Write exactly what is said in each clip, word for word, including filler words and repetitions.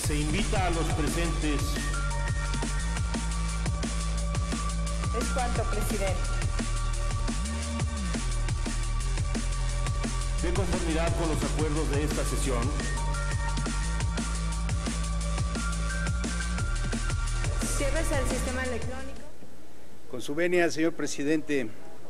Se invita a los presentes. Es cuanto, presidente. De conformidad con los acuerdos de esta sesión, Cierres al sistema electrónico. Con su venia, señor presidente,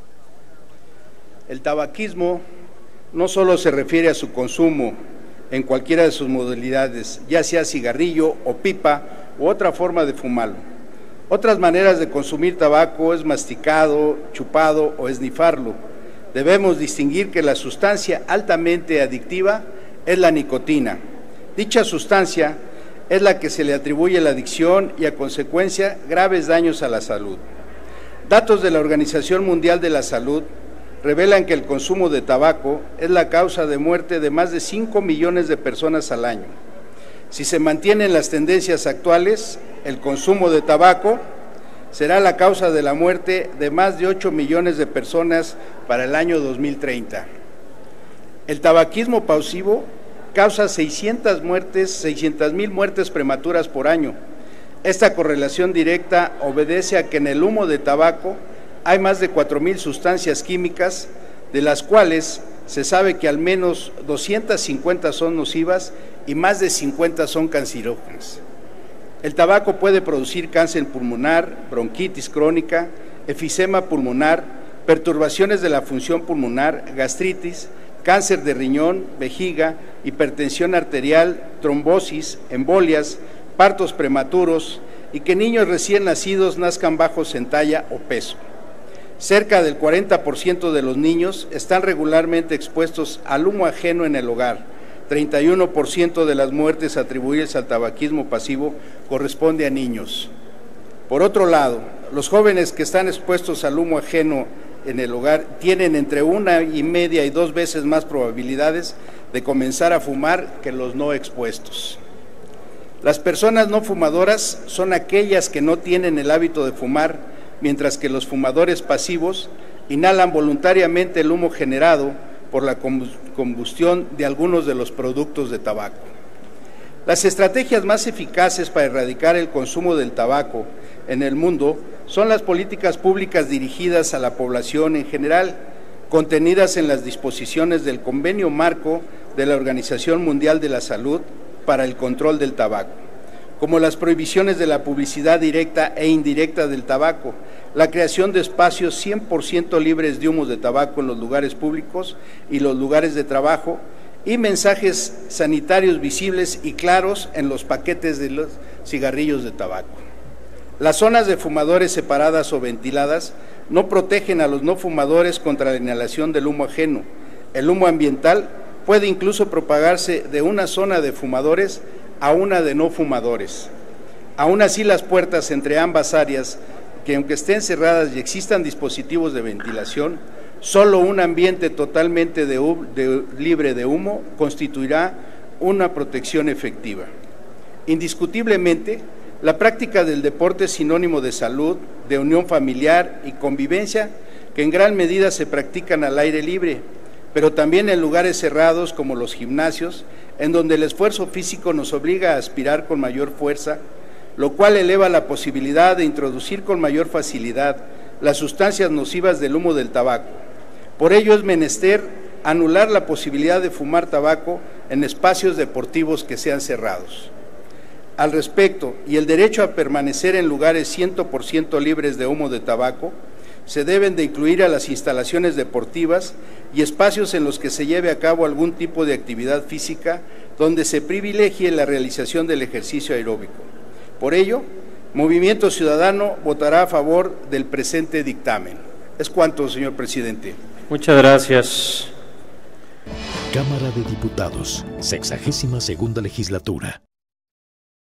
el tabaquismo no solo se refiere a su consumo en cualquiera de sus modalidades, ya sea cigarrillo o pipa u otra forma de fumarlo. Otras maneras de consumir tabaco es masticado, chupado o esnifarlo. Debemos distinguir que la sustancia altamente adictiva es la nicotina. Dicha sustancia es la que se le atribuye la adicción y, a consecuencia, graves daños a la salud. Datos de la Organización Mundial de la Salud revelan que el consumo de tabaco es la causa de muerte de más de cinco millones de personas al año. Si se mantienen las tendencias actuales, el consumo de tabaco será la causa de la muerte de más de ocho millones de personas para el año dos mil treinta. El tabaquismo pasivo causa seiscientas muertes, seiscientas mil muertes prematuras por año. Esta correlación directa obedece a que en el humo de tabaco hay más de cuatro mil sustancias químicas, de las cuales se sabe que al menos doscientas cincuenta son nocivas y más de cincuenta son cancerígenas. El tabaco puede producir cáncer pulmonar, bronquitis crónica, efisema pulmonar, perturbaciones de la función pulmonar, gastritis, cáncer de riñón, vejiga, hipertensión arterial, trombosis, embolias, partos prematuros y que niños recién nacidos nazcan bajos en talla o peso. Cerca del cuarenta por ciento de los niños están regularmente expuestos al humo ajeno en el hogar. treinta y uno por ciento de las muertes atribuidas al tabaquismo pasivo corresponde a niños. Por otro lado, los jóvenes que están expuestos al humo ajeno en el hogar tienen entre una y media y dos veces más probabilidades de comenzar a fumar que los no expuestos. Las personas no fumadoras son aquellas que no tienen el hábito de fumar, mientras que los fumadores pasivos inhalan voluntariamente el humo generado por la combustión de algunos de los productos de tabaco. Las estrategias más eficaces para erradicar el consumo del tabaco en el mundo son las políticas públicas dirigidas a la población en general, contenidas en las disposiciones del Convenio Marco de la Organización Mundial de la Salud para el control del tabaco, como las prohibiciones de la publicidad directa e indirecta del tabaco, la creación de espacios cien por ciento libres de humos de tabaco en los lugares públicos y los lugares de trabajo, y mensajes sanitarios visibles y claros en los paquetes de los cigarrillos de tabaco. Las zonas de fumadores separadas o ventiladas no protegen a los no fumadores contra la inhalación del humo ajeno. El humo ambiental puede incluso propagarse de una zona de fumadores a una de no fumadores. Aún así, las puertas entre ambas áreas, que aunque estén cerradas y existan dispositivos de ventilación, solo un ambiente totalmente de, de, libre de humo constituirá una protección efectiva. Indiscutiblemente, la práctica del deporte es sinónimo de salud, de unión familiar y convivencia que en gran medida se practican al aire libre, pero también en lugares cerrados como los gimnasios, en donde el esfuerzo físico nos obliga a aspirar con mayor fuerza, lo cual eleva la posibilidad de introducir con mayor facilidad las sustancias nocivas del humo del tabaco. Por ello es menester anular la posibilidad de fumar tabaco en espacios deportivos que sean cerrados. Al respecto, y el derecho a permanecer en lugares cien por ciento libres de humo de tabaco, se deben de incluir a las instalaciones deportivas y espacios en los que se lleve a cabo algún tipo de actividad física donde se privilegie la realización del ejercicio aeróbico. Por ello, Movimiento Ciudadano votará a favor del presente dictamen. Es cuanto, señor presidente. Muchas gracias. Cámara de Diputados, sexagésima segunda legislatura.